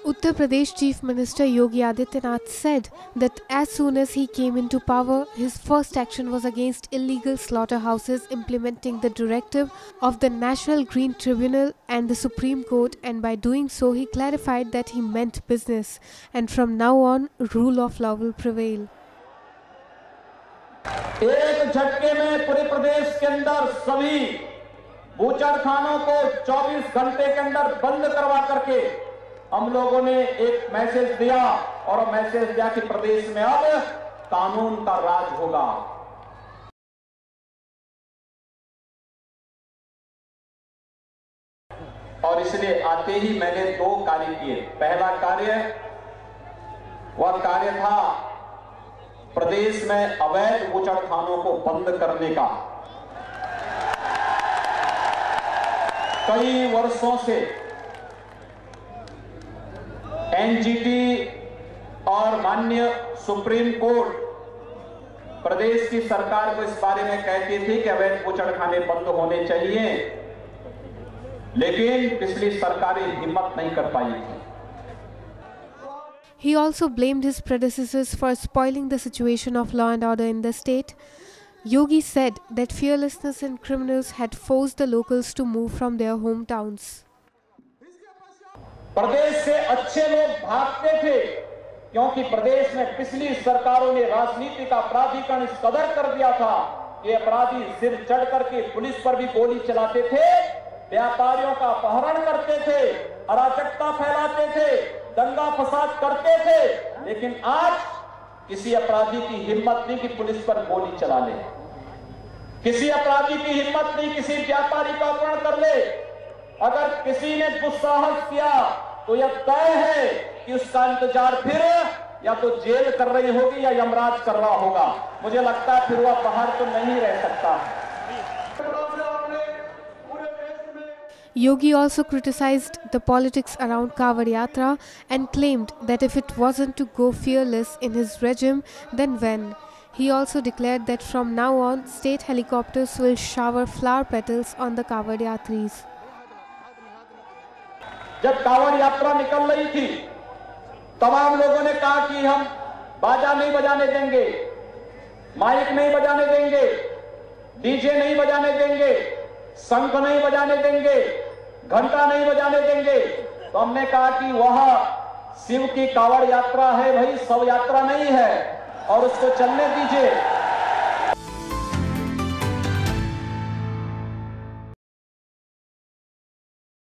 Uttar Pradesh Chief Minister Yogi Adityanath said that as soon as he came into power, his first action was against illegal slaughterhouses, implementing the directive of the National Green Tribunal and the Supreme Court, and by doing so he clarified that he meant business, and from now on rule of law will prevail. एक झटके में पूरे प्रदेश के अंदर सभी बूचड़खानों को 24 घंटे के अंदर बंद करवा करके हम लोगों ने एक मैसेज दिया और मैसेज दिया कि प्रदेश में अब कानून का राज होगा। और इसलिए आते ही मैंने 2 कार्य किए। पहला कार्य वह कार्य था प्रदेश में अवैध बूचड़खानों को बंद करने का। कई वर्षों से एनजीटी और माननीय सुप्रीम कोर्ट प्रदेश की सरकार को इस बारे में कहती थी कि अवैध बूचड़खाने बंद होने चाहिए, लेकिन पिछली सरकारें हिम्मत नहीं कर पाई थी। He also blamed his predecessors for spoiling the situation of law and order in the state. Yogi said that fearlessness in criminals had forced the locals to move from their hometowns. प्रदेश से अच्छे लोग भागते थे क्योंकि प्रदेश में पिछली सरकारों ने राजनीति का अपराधीकरण इस कदर कर दिया था कि अपराधी सिर चढ़ करके पुलिस पर भी गोली चलाते थे, व्यापारियों का अपहरण करते थे, अराजकता फैलाते थे, दंगा फसाद करते थे। लेकिन आज किसी अपराधी की हिम्मत नहीं कि पुलिस पर गोली चला ले, किसी अपराधी की हिम्मत नहीं किसी व्यापारी का अपहरण कर ले। अगर किसी ने दुस्साहस किया तो यह तय है कि उसका इंतजार फिर या तो जेल कर रही होगी या यमराज कर रहा होगा। मुझे लगता है फिर वह बाहर तो नहीं रह सकता। Yogi also criticized the politics around Kawad Yatra and claimed that if it wasn't to go fearless in his regime, then when? He also declared that from now on, state helicopters will shower flower petals on the Kawad Yatris. जब कांवड़ यात्रा निकल रही थी, तमाम लोगों ने कहा कि हम बाजा नहीं बजाने देंगे, माइक नहीं बजाने देंगे, डीजे नहीं बजाने देंगे, शंख नहीं बजाने देंगे, घंटा नहीं बजाने देंगे। तो हमने कहा कि वह शिव की कांवड़ यात्रा है भाई, शव यात्रा नहीं है, और उसको चलने दीजिए।